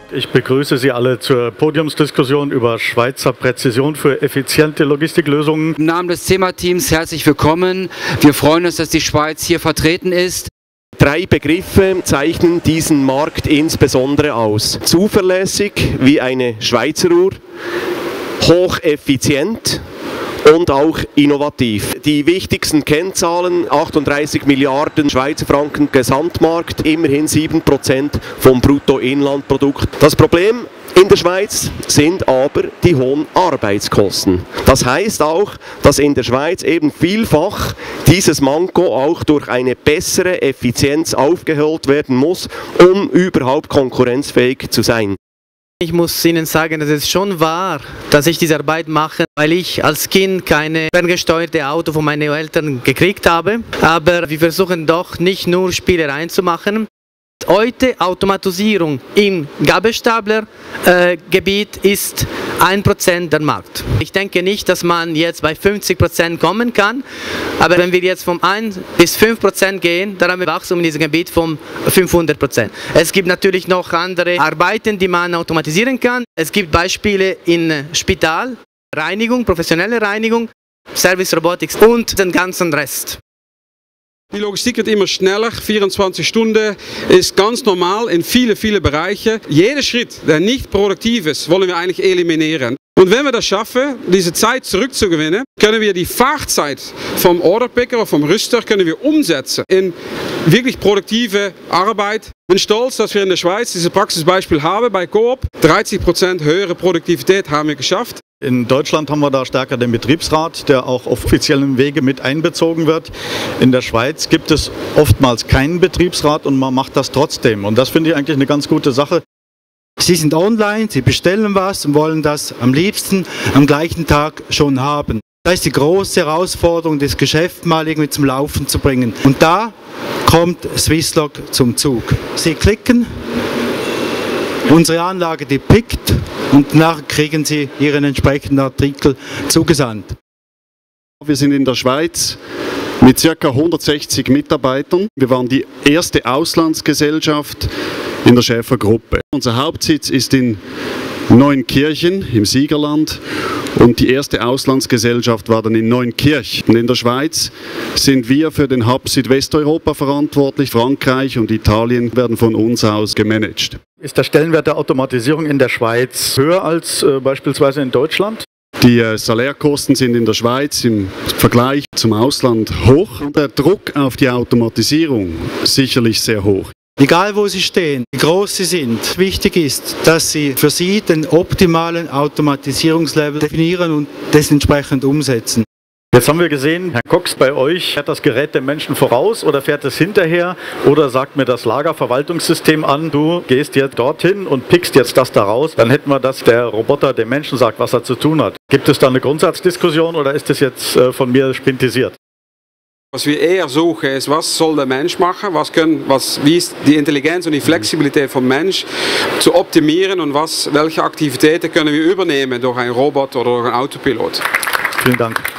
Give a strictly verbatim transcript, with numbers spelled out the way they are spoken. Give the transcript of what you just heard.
Ich begrüße Sie alle zur Podiumsdiskussion über Schweizer Präzision für effiziente Logistiklösungen. Im Namen des C E M A-Teams herzlich willkommen. Wir freuen uns, dass die Schweiz hier vertreten ist. Drei Begriffe zeichnen diesen Markt insbesondere aus. Zuverlässig wie eine Schweizer Uhr, hocheffizient und auch innovativ. Die wichtigsten Kennzahlen: achtunddreißig Milliarden Schweizer Franken Gesamtmarkt, immerhin sieben Prozent vom Bruttoinlandprodukt. Das Problem in der Schweiz sind aber die hohen Arbeitskosten. Das heißt auch, dass in der Schweiz eben vielfach dieses Manko auch durch eine bessere Effizienz aufgeholt werden muss, um überhaupt konkurrenzfähig zu sein. Ich muss Ihnen sagen, es ist schon wahr, dass ich diese Arbeit mache, weil ich als Kind keine ferngesteuerte Auto von meinen Eltern gekriegt habe. Aber wir versuchen doch nicht nur Spielereien zu machen. Heute Automatisierung im Gabelstaplergebiet äh, ist ein Prozent der Markt. Ich denke nicht, dass man jetzt bei fünfzig Prozent kommen kann, aber wenn wir jetzt vom ein bis fünf Prozent gehen, dann haben wir Wachstum in diesem Gebiet von fünfhundert Prozent. Es gibt natürlich noch andere Arbeiten, die man automatisieren kann. Es gibt Beispiele in Spital, Reinigung, professionelle Reinigung, Service Robotics und den ganzen Rest. Die Logistik wird immer schneller, vierundzwanzig Stunden ist ganz normal in viele, viele Bereiche. Jeder Schritt, der nicht produktiv ist, wollen wir eigentlich eliminieren. Und wenn wir das schaffen, diese Zeit zurückzugewinnen, können wir die Fahrzeit vom Orderpicker oder vom Rüster können wir umsetzen in wirklich produktive Arbeit. Ich bin stolz, dass wir in der Schweiz dieses Praxisbeispiel haben bei Coop. dreißig Prozent höhere Produktivität haben wir geschafft. In Deutschland haben wir da stärker den Betriebsrat, der auch auf offiziellen Wege mit einbezogen wird. In der Schweiz gibt es oftmals keinen Betriebsrat und man macht das trotzdem. Und das finde ich eigentlich eine ganz gute Sache. Sie sind online, Sie bestellen was und wollen das am liebsten am gleichen Tag schon haben. Das ist die große Herausforderung, das Geschäft mal irgendwie zum Laufen zu bringen. Und da kommt Swisslog zum Zug. Sie klicken, unsere Anlage, die pickt, und danach kriegen Sie Ihren entsprechenden Artikel zugesandt. Wir sind in der Schweiz mit ca. hundertsechzig Mitarbeitern. Wir waren die erste Auslandsgesellschaft in der Schäfer-Gruppe. Unser Hauptsitz ist in Neunkirchen im Siegerland und die erste Auslandsgesellschaft war dann in Neunkirch. Und in der Schweiz sind wir für den Hub Südwesteuropa verantwortlich. Frankreich und Italien werden von uns aus gemanagt. Ist der Stellenwert der Automatisierung in der Schweiz höher als äh, beispielsweise in Deutschland? Die äh, Salärkosten sind in der Schweiz im Vergleich zum Ausland hoch und der Druck auf die Automatisierung sicherlich sehr hoch. Egal wo Sie stehen, wie groß Sie sind, wichtig ist, dass Sie für Sie den optimalen Automatisierungslevel definieren und das entsprechend umsetzen. Jetzt haben wir gesehen, Herr Cox, bei euch fährt das Gerät dem Menschen voraus oder fährt es hinterher oder sagt mir das Lagerverwaltungssystem an, du gehst jetzt dorthin und pickst jetzt das da raus, dann hätten wir, dass der Roboter dem Menschen sagt, was er zu tun hat. Gibt es da eine Grundsatzdiskussion oder ist das jetzt äh, von mir spintisiert? Was wir eher suchen ist, was soll der Mensch machen, was können, was, wie ist die Intelligenz und die Flexibilität vom Mensch zu optimieren und was, welche Aktivitäten können wir übernehmen durch einen Roboter oder durch einen Autopilot. Vielen Dank.